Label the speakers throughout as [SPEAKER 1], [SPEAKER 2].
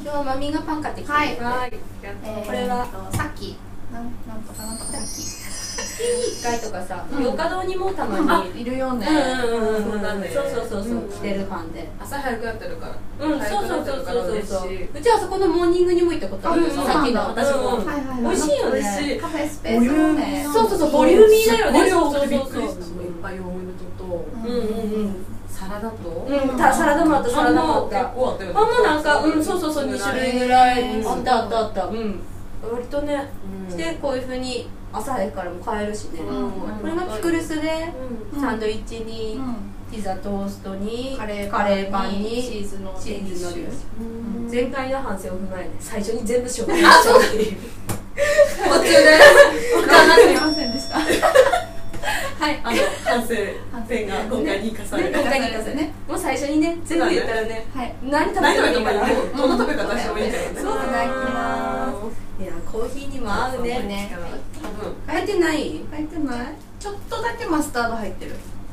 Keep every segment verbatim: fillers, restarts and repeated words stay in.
[SPEAKER 1] 今日はマミがパン買ってきて、
[SPEAKER 2] はい、
[SPEAKER 1] これは
[SPEAKER 2] さっきなんなんとかなんとかさっき
[SPEAKER 1] 月にいっかいとかさ、洋華堂にもたまに
[SPEAKER 2] いるよね。
[SPEAKER 1] そうそうそうそう、来てるパンで
[SPEAKER 3] 朝早くやってるから、
[SPEAKER 1] うん、そうそうそうそうそう。うちはそこのモーニングにも行ったことある。さっきの私も美味しいよね。
[SPEAKER 2] カフェスペースのね。
[SPEAKER 1] そうそうそう、ボリューミーだよね。そうそうそう。
[SPEAKER 3] いっぱいヨーグルトと、
[SPEAKER 1] うんうんうん。
[SPEAKER 3] サラダと、
[SPEAKER 1] うん、サラダもあった、サラダもあった。
[SPEAKER 3] 結構あったよね。
[SPEAKER 1] あ、もうなんか、うん、そうそうそう、に種類ぐらいあったあったあった。うん。割とね、してこういう風に朝早くからも買えるしね。これがピクルスでサンドイッチにピザトーストにカレーパンにチーズのチーズのり。前回の反省を踏まえて最初に全部紹介しちゃうっていう。途中で
[SPEAKER 2] すみませんでした。
[SPEAKER 1] はい、
[SPEAKER 3] あの反省点が今回に生かされる。
[SPEAKER 1] 今回に生かされね。もう最初にね、全部言ったらね、何食べてもいいから。
[SPEAKER 3] どの食べ方してもいいんだよね。
[SPEAKER 1] そう、いただきます。いや、コーヒーにも合うね。入ってない？
[SPEAKER 2] 入ってない？ちょっとだけマスタード入ってる。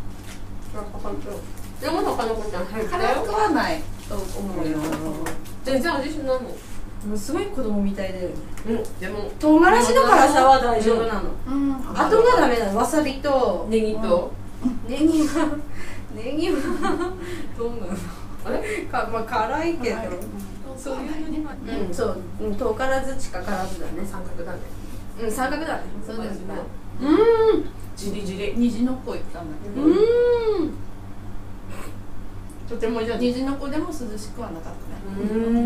[SPEAKER 1] でも他のことは入ってる。
[SPEAKER 2] 辛くはないと思うよ。
[SPEAKER 1] 全然味しないもん。もうすごい子供みたいで。
[SPEAKER 3] うん、でも
[SPEAKER 1] 唐辛子の辛さは大丈夫なの。
[SPEAKER 2] うん。
[SPEAKER 1] あとがダメなの。わさびと
[SPEAKER 3] ネギと
[SPEAKER 1] ネギはネギはどうなの？あれ？かまあ辛いけど。
[SPEAKER 2] そういうね。
[SPEAKER 1] うん、そう、うん、遠からず近からずだね。
[SPEAKER 3] 三角だね。
[SPEAKER 1] うん、三角だね。
[SPEAKER 2] そうですね。
[SPEAKER 1] うん。
[SPEAKER 3] じりじり。
[SPEAKER 2] 虹の子行ったんだけど。
[SPEAKER 1] うん。とてもいいじゃん。
[SPEAKER 2] 虹の子でも涼しくはなかったね。
[SPEAKER 1] うん。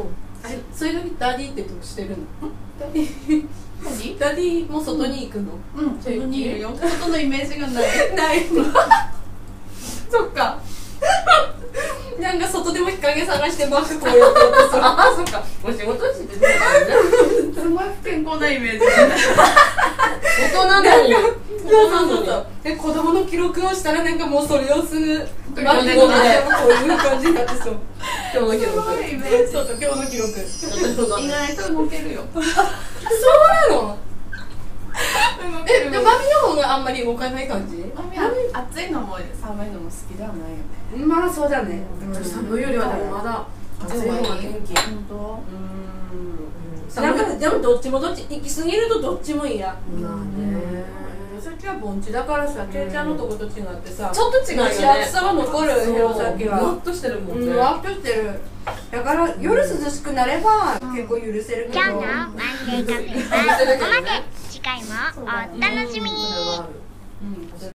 [SPEAKER 1] あれ、そういう時ダディってどうしてるの？ダディ。ダディ？ダディも外に行くの？
[SPEAKER 2] うん、外にいるよ。外のイメージがない。
[SPEAKER 1] ない。そっか。なんか外でも日陰探してバッグこうやってるとさ、あ、そっか。お仕事してて
[SPEAKER 2] すごい不健康なイメージ。
[SPEAKER 1] 大人なのに。そうそうそう。で、子供の記録をしたらなんかもうそれをすぐバッグでこういう感じになってそう。今日の記録。そうそう、今日の記録。
[SPEAKER 2] 意外と動けるよ。
[SPEAKER 1] そうなの？え、で、マミの方があんまり動かない感じ？
[SPEAKER 2] マミは暑いのも寒いのも好きではないよね。
[SPEAKER 1] まあそうだね。
[SPEAKER 3] 寒いよりはでもまだ暑い方が元気。
[SPEAKER 2] 本当？
[SPEAKER 1] うん。なんかでもどっちもどっち、行き過ぎるとどっちも嫌。
[SPEAKER 3] まあね。
[SPEAKER 1] さっきは盆地だからさ、けいちゃんのとこと違ってさ、
[SPEAKER 3] ちょっと違うよね。
[SPEAKER 1] 蒸し暑さが残る弘前は。
[SPEAKER 3] ふわっとしてるもんね。
[SPEAKER 1] ふわっとしてる。だから夜涼しくなれば結構許せるけど。
[SPEAKER 4] 今日のワンデーカフェはここまで。次回もお楽しみに。